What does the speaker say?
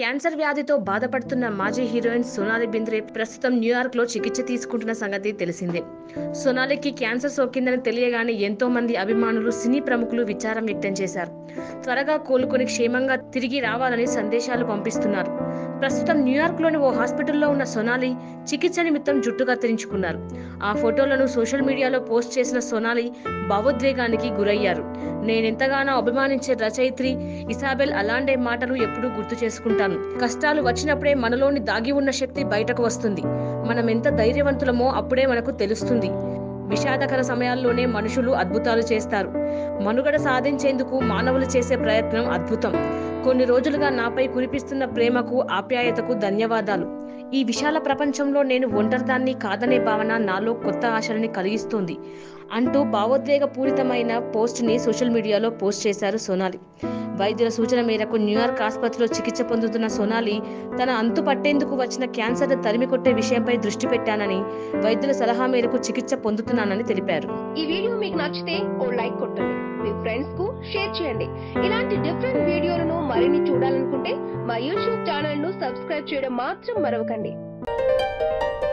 Cancer వ్యాధితో బాధపడుతున్న మాజీ హీరోయిన్ సోనాలి బింద్రే ప్రస్తుతం న్యూయార్క్ లో చికిత్స తీసుకుంటున్న సంగతి తెలిసిందే. సోనాలికి క్యాన్సర్ సోకిందని తెలియగానే ఎంతో మంది అభిమానులు, సినీ ప్రముఖులు విచారం వ్యక్తం చేశారు. త్వరగా కోలుకొని క్షేమంగా తిరిగి రావాలని సందేశాలు పంపిస్తున్నారు. ప్రస్తుతం న్యూయార్క్ లోని ఓ హాస్పిటల్లో ఉన్న సోనాలి చికిత్స నిమిత్తం జుట్టు కత్తిరించుకున్నారు. ఆ ఫోటోలను సోషల్ మీడియాలో పోస్ట్ చేసిన సోనాలి భావోద్వేగానికి గురయ్యారు. నేనెంతగానో అభిమానించే రచయిత్రి ఇసాబెల్ అలాండే మాటలు ఎప్పుడూ గుర్తు చేసుకుంటాను. కష్టాలు వచ్చినప్పుడే మనలోని దాగి ఉన్న శక్తి బయటకు వస్తుంది. మనం ఎంత ధైర్యవంతులమో అప్పుడే మనకు తెలుస్తుంది. విషాదకర సమయాల్లోనే మనుషులు అద్భుతాలు చేస్తారు. మనుగడ సాధించేందుకు మానవులు చేసే ప్రయత్నం అద్భుతం. కొన్ని రోజులుగా నాపై కురిపిస్తున్న ప్రేమకు, ఆప్యాయతకు ధన్యవాదాలు. ఈ విశాల ప్రపంచంలో నేను ఒంటరిదాన్ని కాదనే భావన నాలో కొత్త ఆశలని కలిగిస్తోంది అంటూ భావోద్వేగ పూరితమైన పోస్ట్ ని సోషల్ మీడియాలో పోస్ట్ చేశారు సోనాలి. వైద్యుల సూచన మేరకు న్యూయార్క్ ఆసుపత్రిలో చికిత్స పొందుతున్న సోనాలి తన అంతు పట్టేందుకు వచ్చిన క్యాన్సర్ తరిమి కొట్టే విషయంపై దృష్టి పెట్టానని, వైద్యుల సలహా మేరకు చికిత్స పొందుతున్నానని తెలిపారు. ఈ వీడియో మీకు నచ్చితే ఓ లైక్ కొట్టండి, మీ ఫ్రెండ్స్ కు షేర్ చేయండి. ఇలాంటి డిఫరెంట్ వీడియోలను మరిన్ని చూడాలనుకుంటే మా యూట్యూబ్ ఛానల్ ను సబ్స్క్రైబ్ చేయడం మాత్రం మరవకండి.